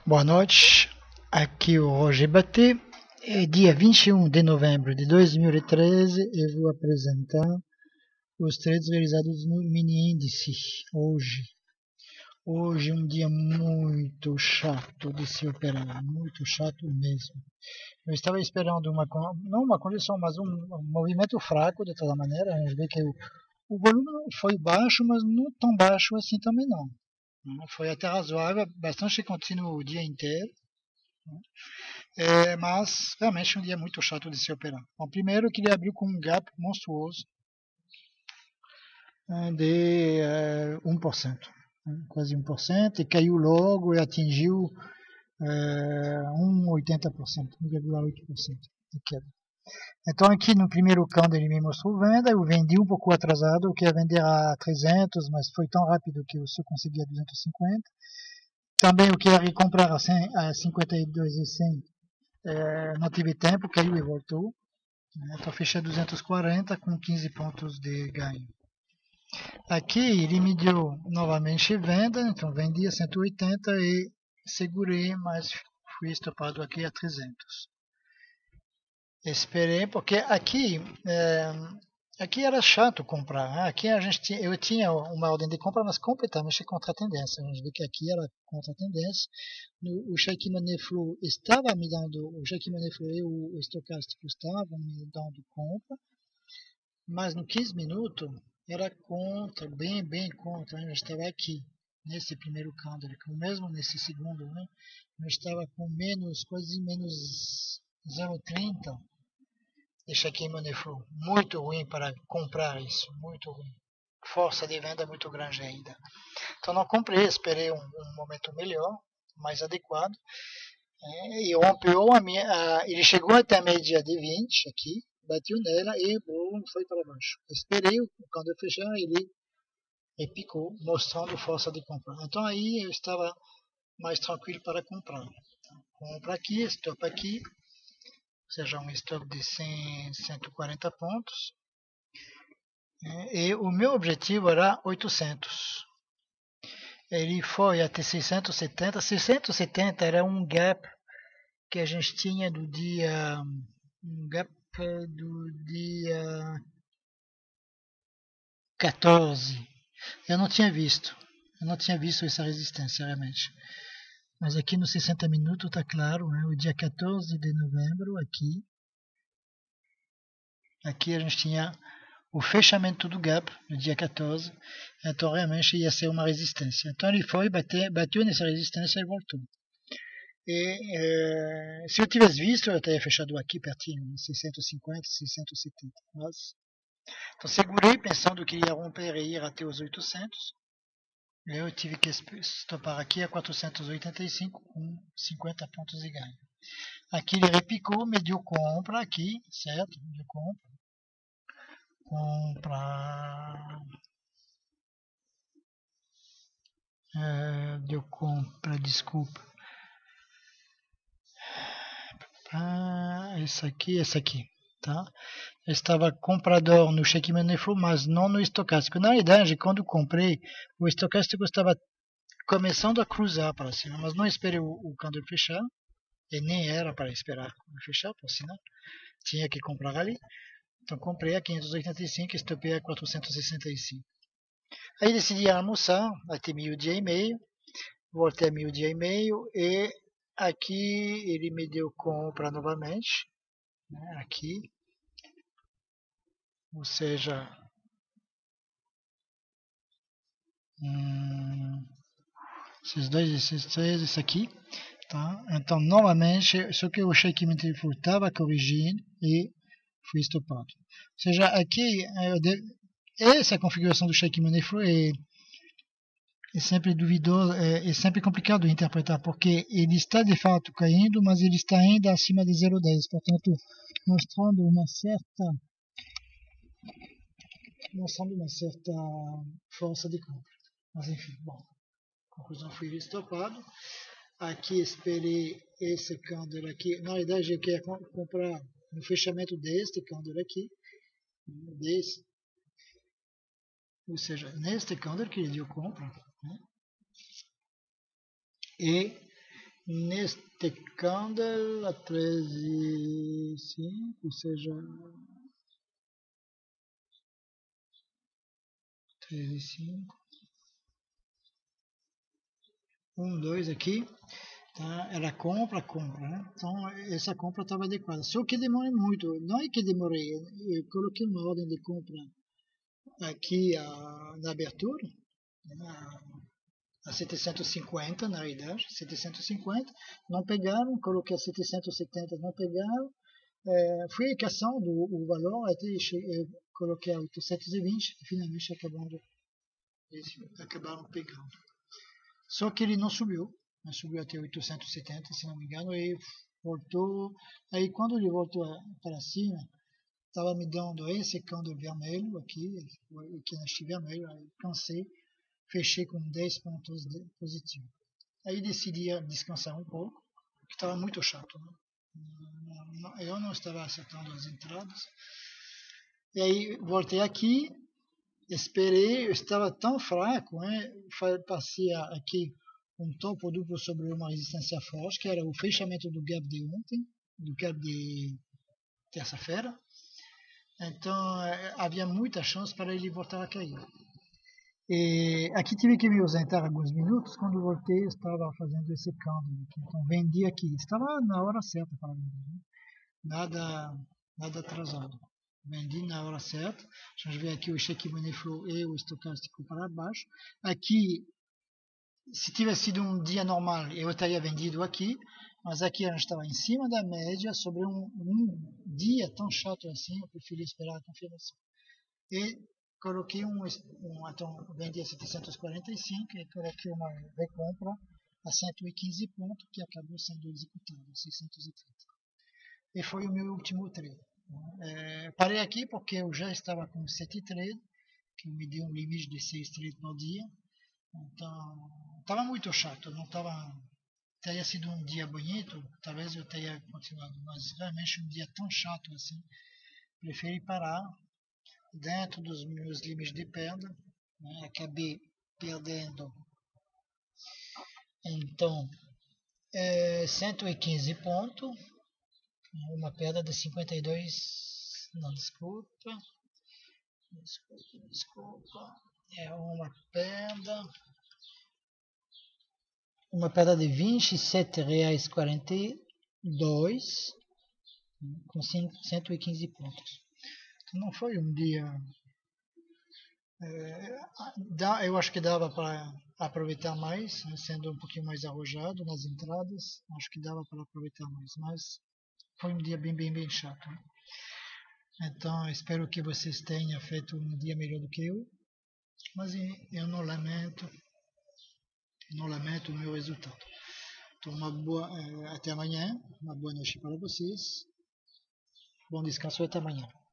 Boa noite, aqui é o Roger Batê. É dia 21 de novembro de 2013 e vou apresentar os trades realizados no mini índice hoje. Hoje é um dia muito chato de se operar, muito chato mesmo. Eu estava esperando não uma condição, mas um movimento fraco de toda maneira. A gente vê que o volume foi baixo, mas não tão baixo assim também não. Foi até razoável, bastante contínuo o dia inteiro. Mas realmente um dia muito chato de se operar. Bom, primeiro que ele abriu com um gap monstruoso de 1%, quase 1%, e caiu logo e atingiu 1,80%, 1,8% de queda. Então aqui no primeiro candle ele me mostrou venda, eu vendi um pouco atrasado, eu queria vender a 300, mas foi tão rápido que eu só consegui a 250. Também eu queria recomprar a 52,100, não tive tempo, caiu e voltou. Então fechei 240 com 15 pontos de ganho. Aqui ele me deu novamente venda, então vendi a 180 e segurei, mas fui estopado aqui a 300. Esperei, porque aqui era chato comprar. Aqui eu tinha uma ordem de compra, mas completamente contra a tendência. A gente vê que aqui era contra a tendência. O Sheikh Money Flow estava me dando, o Sheikh Money Flow e o estocástico estavam me dando compra, mas no 15 minutos era contra, bem contra. Eu estava aqui, nesse primeiro candle, mesmo nesse segundo, né? Eu estava com quase menos 0,30. Deixa aqui Money Flow. Muito ruim para comprar isso, muito ruim. Força de venda muito grande ainda. Então não comprei, esperei um momento melhor, mais adequado. E rompeu ele chegou até a média de 20 aqui, bateu nela e boom, foi para baixo. Esperei quando eu fechar, ele picou, mostrando força de compra. Então aí eu estava mais tranquilo para comprar. Compra aqui, stop aqui, ou seja, um stop de 100, 140 pontos. E o meu objetivo era 800. Ele foi até 670. 670 era um gap que a gente tinha do dia. Um gap do dia 14. Eu não tinha visto. Eu não tinha visto essa resistência realmente. Mas aqui nos 60 minutos está claro, né? O dia 14 de novembro, aqui a gente tinha o fechamento do gap no dia 14, então realmente ia ser uma resistência. Então ele foi, bateu nessa resistência e voltou. E se eu tivesse visto, eu teria fechado aqui pertinho, 650, 670. Mas, então segurei pensando que ia romper e ir até os 800. Eu tive que stopar aqui a 485 com 50 pontos de ganho. Aqui ele repicou, me deu compra aqui, certo? Me deu compra. Deu compra, desculpa. Esse aqui, tá? Eu estava comprador no Sheikh Money Flow, mas não no estocástico. Na verdade, quando comprei, o estocástico estava começando a cruzar para cima, mas não esperei o candle fechar, e nem era para esperar fechar, por sinal, tinha que comprar ali. Então comprei a 585 e estopei a 465. Aí decidi almoçar até meio-dia e meio, voltei a meio-dia e meio e aqui ele me deu compra novamente, né, aqui, ou seja, esses três, esse aqui, tá? Então novamente, só que o Sheikh Money Flow estava corrigindo e fui estopado. Ou seja, aqui essa configuração do Sheikh Money Flow é sempre duvidoso, é sempre complicado de interpretar, porque ele está de fato caindo, mas ele está ainda acima de 0,10, portanto, mostrando uma certa força de compra. Mas enfim, bom, conclusão foi estopado. Aqui esperei esse candle aqui, na verdade eu queria comprar no fechamento deste candle aqui, desse, ou seja, neste candle que ele deu compra, né? E neste candle a 13,5, ou seja, 13,5, 1, 2 aqui, tá? Era compra, né? Então essa compra estava adequada. Só que demorei muito, não é que demorei, eu coloquei uma ordem de compra aqui na abertura, né? A 750 na realidade, 750, não pegaram, coloquei a 770, não pegaram, fui a cação do valor, até eu coloquei a 820 e finalmente acabaram pegando. Só que ele não subiu até 870, se não me engano, e voltou, aí quando ele voltou para cima, estava me dando esse candle vermelho aqui neste vermelho, aí cansei, fechei com 10 pontos positivos. Aí decidi descansar um pouco, porque estava muito chato, né? Eu não estava acertando as entradas. E aí voltei aqui, esperei, eu estava tão fraco, né? Passei aqui um topo duplo sobre uma resistência forte, que era o fechamento do gap de ontem, do gap de terça-feira. Então havia muita chance para ele voltar a cair. E aqui tive que me ausentar alguns minutos. Quando voltei, eu estava fazendo esse câmbio aqui. Então vendi aqui. Estava na hora certa para vender, né? Nada atrasado. Vendi na hora certa. Já vi aqui o cheque money flow e o estocástico para baixo. Aqui, se tivesse sido um dia normal, eu teria vendido aqui. Mas aqui a gente estava em cima da média. Sobre um dia tão chato assim, eu preferi esperar a confirmação. E coloquei então vendi a 745 e coloquei uma recompra a 115 pontos que acabou sendo executado, 630. E foi o meu último trade. Parei aqui porque eu já estava com 7 trades, que me deu um limite de 6 trades por dia. Então, estava muito chato, não estava. Teria sido um dia bonito, talvez eu teria continuado, mas realmente um dia tão chato assim, preferi parar dentro dos meus limites de perda, né? Acabei perdendo então 115 pontos, uma perda de 52, não, desculpa, é uma perda de R$ 27,42 com 115 pontos. Então não foi um dia. Eu acho que dava para aproveitar mais, né, sendo um pouquinho mais arrojado nas entradas, acho que dava para aproveitar mais, mas foi um dia bem chato. Né? Então espero que vocês tenham feito um dia melhor do que eu, mas eu não lamento o meu resultado. Então até amanhã, uma boa noite para vocês, bom descanso e até amanhã.